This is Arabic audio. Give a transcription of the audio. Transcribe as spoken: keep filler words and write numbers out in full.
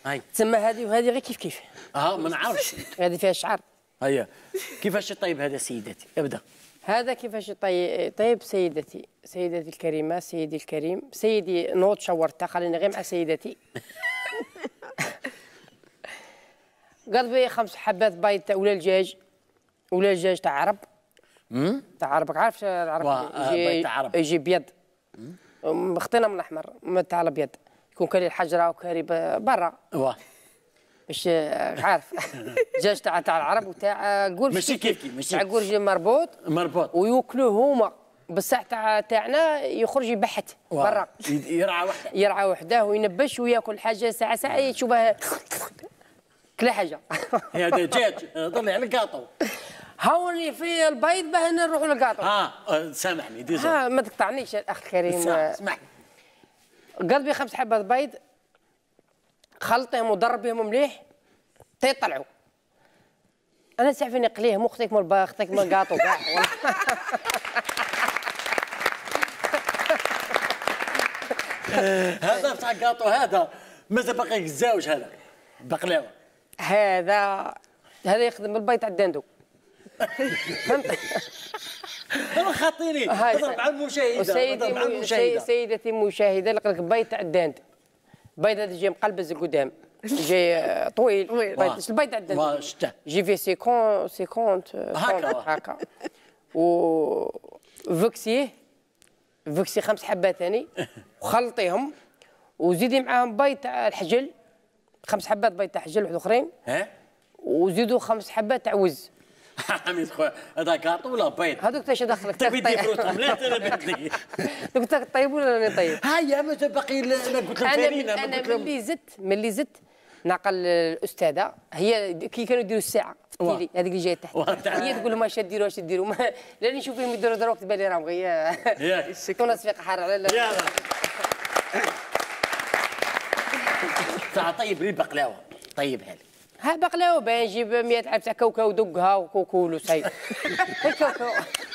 هاي تسمى هذه وهذه غير كيف كيف. اه ما نعرفش. هذه فيها شعر. هيا كيفاش طيب هذا سيدتي؟ ابدا. هذا كيفاش طيب طيب سيدتي، سيدتي الكريمه، سيدي الكريم، سيدي نوض شورتها خليني غير مع سيدتي. قلبي خمس حبات بيض تاع ولا الدجاج، ولا الدجاج تاع عرب. امم تاع عرب عارف العرب يجي تاع عرب يجي بيض مخطينا من الاحمر تاع الابيض، يكون كاري الحجره وكاري برا. واه مش عارف. دجاج تاع تاع العرب وتاع قرش ماشي كيف كيف ماشي تاع قرش مربوط مربوط وياكلوه هما، بصح تاع تاعنا يخرج يبحث برا يرعى وحده يرعى وحده وينبش وياكل حاجه ساعه ساعه يشوفها كل حاجه. هذا دجاج ضلي على الكاطو. هاوني في البيض باه نروحوا للكاطو. اه سامحني ديزا. ها ما تقطعنيش الاخ الكريم. اسمح. قلبي خمس حبات بيض خلطهم وضربهم مليح تيطلعوا. انا تعرفني نقليهم اختك من البيض اختك من الكاطو كاع. هذا بتاع الكاطو هذا مازال باقي الزاوج هذا بقلاوه. هذا هذا يخدم البيض تاع الدندو. فهمت؟ انا خاطيني نضرب على المشاهده. سيدي سيدتي المشاهده لقيت البيض تاع الدند. البيض هذا جاي مقلبز قدام، جاي طويل. البيض تاع الدند جي في سيكون سيكونت هكا هكا. و فوكسيه فوكسي خمس حبات ثاني وخلطيهم وزيدي معاهم بيض تاع الحجل، خمس حبات بيض تاع حجل واحد اخرين. ها وزيدوا خمس حبات تاع وز. حميد خويا هذا كاطو ولا بيض؟ هذوك اش دخلك؟ تبي تدي فروتهم لا تربط لي. دوك تاك طيب ولا راني طيب؟ هيا مازال باقي انا قلت لهم انا فرينه. انا ملي زدت ملي زدت ناقل الاستاذه هي كي كانوا يديروا الساعه في التيلي هذيك اللي جايه تحت، هي تقول لهم اش ديروا اش ديروا لاني نشوف فيهم يديروا دروك تبان لي راهم غير كنا صفيق حار على يلا. تاع طيب لي بقلاوه طيب هذه. ها بقلاوه باين نجيب مئة عام تاع كاوكاو ودقها وكوكول وسيد. الكاوكاو